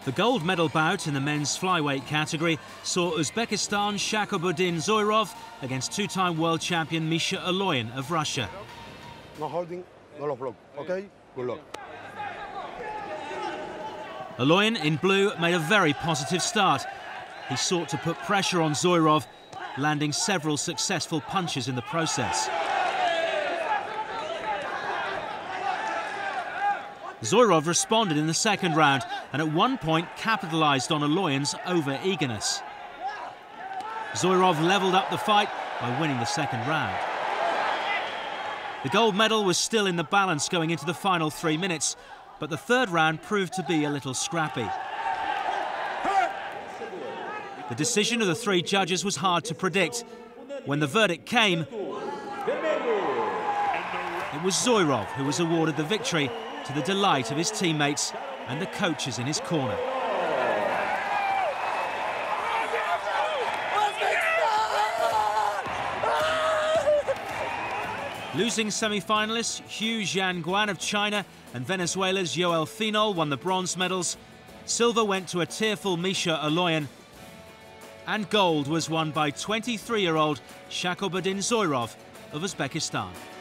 The gold medal bout in the men's flyweight category saw Uzbekistan's Shakobuddin Zoirov against two-time world champion Misha Aloyan of Russia. No holding, no low block, okay? Good luck. Aloyan in blue made a very positive start. He sought to put pressure on Zoirov, landing several successful punches in the process. Zoirov responded in the second round and at one point capitalised on Aloyan's over-eagerness. Zoirov levelled up the fight by winning the second round. The gold medal was still in the balance going into the final 3 minutes, but the third round proved to be a little scrappy. The decision of the three judges was hard to predict. When the verdict came, it was Zoirov who was awarded the victory, to the delight of his teammates and the coaches in his corner. Losing semi-finalists Hu Jianguan of China and Venezuela's Yoel Finol won the bronze medals. Silver went to a tearful Misha Aloyan, and gold was won by 23-year-old Shakobuddin Zoirov of Uzbekistan.